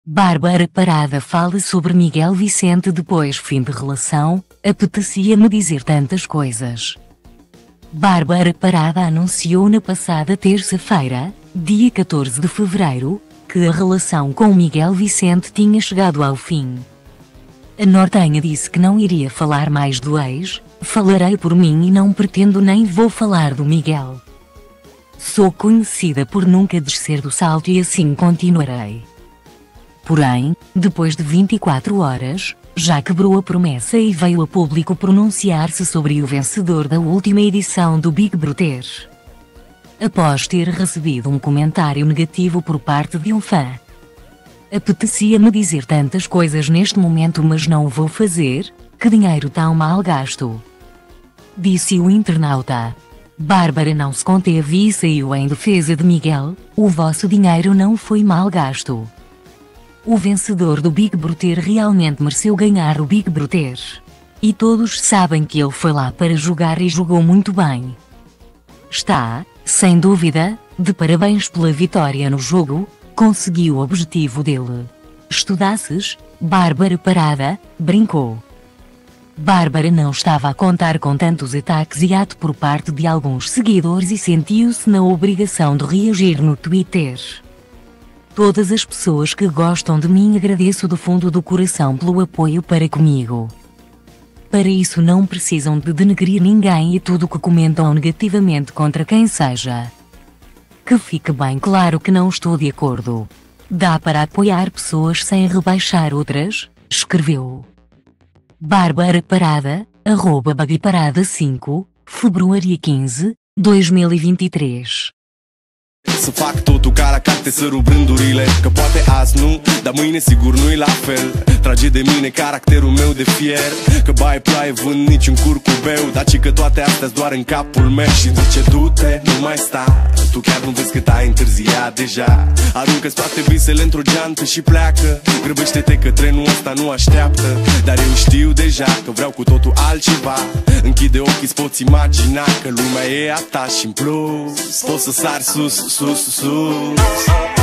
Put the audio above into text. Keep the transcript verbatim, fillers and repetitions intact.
Bárbara Parada fala sobre Miguel Vicente depois fim de relação, apetecia-me dizer tantas coisas. Bárbara Parada anunciou na passada terça-feira, dia catorze de fevereiro, que a relação com Miguel Vicente tinha chegado ao fim. A nortenha disse que não iria falar mais do ex, falarei por mim e não pretendo nem vou falar do Miguel. Sou conhecida por nunca descer do salto e assim continuarei. Porém, depois de vinte e quatro horas, já quebrou a promessa e veio a público pronunciar-se sobre o vencedor da última edição do Big Brother. Após ter recebido um comentário negativo por parte de um fã. Apetecia-me dizer tantas coisas neste momento, mas não o vou fazer, que dinheiro tão mal gasto. Disse o internauta. Bárbara não se conteve e saiu em defesa de Miguel: o vosso dinheiro não foi mal gasto. O vencedor do Big Brother realmente mereceu ganhar o Big Brother. E todos sabem que ele foi lá para jogar e jogou muito bem. Está, sem dúvida, de parabéns pela vitória no jogo, conseguiu o objetivo dele. Estudasses, Bárbara Parada, brincou. Bárbara não estava a contar com tantos ataques e ato por parte de alguns seguidores e sentiu-se na obrigação de reagir no Twitter. Todas as pessoas que gostam de mim agradeço do fundo do coração pelo apoio para comigo. Para isso não precisam de denegrir ninguém e tudo que comentam negativamente contra quem seja. Que fique bem claro que não estou de acordo. Dá para apoiar pessoas sem rebaixar outras, escreveu. Bárbara Parada, arroba Bagiparada cinco, fevereiro quinze, dois mil e vinte e três. Să fac totul ca la carte, să rup rândurile, că poate azi nu, dar mâine sigur nu-i la fel. Trage de mine caracterul meu de fier, că bai ploaie vând niciun curcubeu, dar ci că toate astea-s doar în capul meu. Și zice du-te, nu mai sta, tu chiar nu vezi cât ai întârziat deja. Aruncă-ți toate visele într-o geantă și pleacă, grăbește-te că trenul ăsta nu așteaptă. Dar eu știu deja că vreau cu totul altceva. Închide ochii, îți poți imagina că lumea e a ta și în plus poți să sari sus, sus, sus.